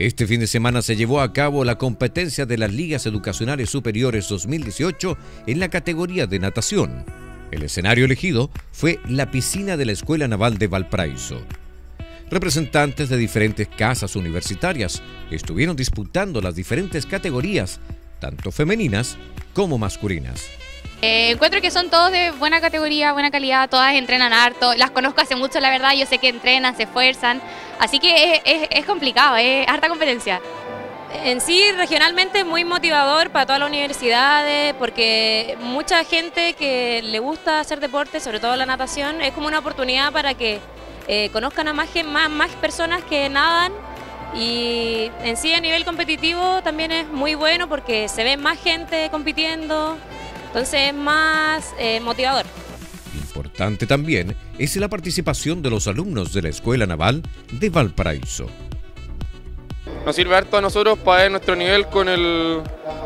Este fin de semana se llevó a cabo la competencia de las Ligas Educacionales Superiores 2018 en la categoría de natación. El escenario elegido fue la piscina de la Escuela Naval de Valparaíso. Representantes de diferentes casas universitarias estuvieron disputando las diferentes categorías, tanto femeninas como masculinas. Encuentro que son todos de buena categoría, buena calidad, todas entrenan harto, las conozco hace mucho la verdad, yo sé que entrenan, se esfuerzan, así que es complicado, es harta competencia. En sí, regionalmente es muy motivador para todas las universidades, porque mucha gente que le gusta hacer deporte, sobre todo la natación, es como una oportunidad para que conozcan a más personas que nadan, y en sí a nivel competitivo también es muy bueno porque se ve más gente compitiendo. Entonces es más motivador. Importante también es la participación de los alumnos de la Escuela Naval de Valparaíso. Nos sirve harto a nosotros para ver nuestro nivel con el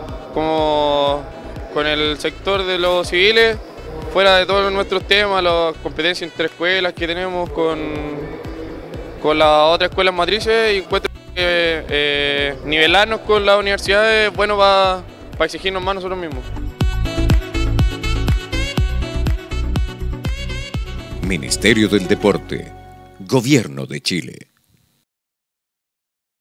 sector de los civiles, fuera de todos nuestros temas, las competencias entre escuelas que tenemos con las otras escuelas matrices, y encuentro que nivelarnos con las universidades es bueno para exigirnos más nosotros mismos. Ministerio del Deporte, Gobierno de Chile.